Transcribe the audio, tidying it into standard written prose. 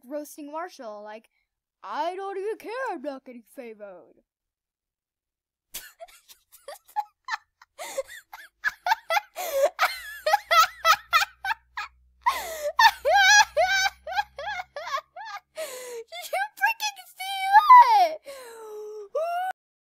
roasting Marshall, like, I don't even care I'm not getting favored.